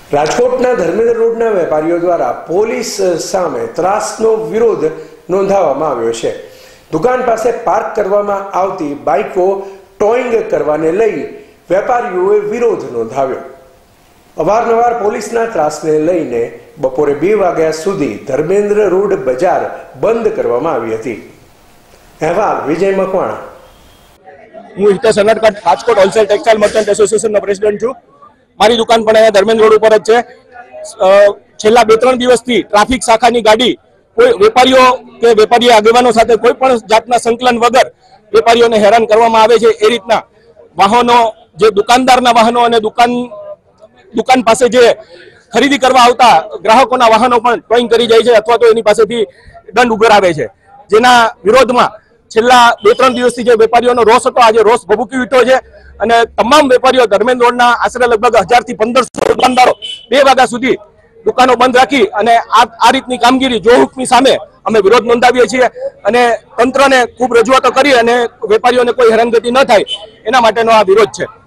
રાજકોટના ધર્મેન્દ્ર રોડના વેપારીઓ દ્વારા પોલીસ સામે ત્રાસનો વિરોધ નોંધાવવામાં આવ્યો છે। દુકાન પાસે પાર્ક કરવામાં આવતી બાઇકો ટોઈંગ કરવાને લઈ વેપારીઓએ વિરોધ નોંધાવ્યો। અવારનવાર પોલીસના ત્રાસને લઈને બપોરે 2 વાગ્યા સુધી ધર્મેન્દ્ર રોડ બજાર બંધ કરવામાં આવી હતી। અહેવાલ વિજય મકવાણા। હું Hitesh Anadkat Rajkot wholesale textile merchant એસોસિએશનનો પ્રેસિડેન્ટ છું। મારી દુકાન પણ અહીંયા ધર્મેન્દ્ર રોડ ઉપર જ છે। છેલ્લા 2-3 દિવસથી ટ્રાફિક શાખાની ગાડી કોઈ વેપારીઓ કે વેપારી આગેવાનો સાથે કોઈ પણ જાતના સંકલન વગર વેપારીઓને હેરાન કરવામાં આવે છે। એ રીતના વાહનો જે દુકાનદારના વાહનો અને દુકાન પાસે જે ખરીદી કરવા આવતા ગ્રાહકોના વાહનો પણ ટોઈંગ કરી જાય છે અથવા તો એની પાસેથી દંડ ઉઘરાવે છે। જેના વિરોધમાં છેલ્લા 2-3 દિવસથી જે વેપારીઓનો રોષ હતો, આજે રોષ ભભૂકી ઉઠ્યો છે અને તમામ વેપારીઓ ધર્મેન્દ્ર રોડના આશરે લગભગ 1000 થી 1500 દુકાનદારો 2 વાગ્યા સુધી દુકાનો બંધ રાખી અને આ રીતની કામગીરી જોહુકમી સામે અમે વિરોધ નોંધાવીએ છીએ અને તંત્રને ખૂબ રજૂઆતો કરી અને વેપારીઓને કોઈ હેરાનગતિ ન થાય એના માટેનો આ વિરોધ છે।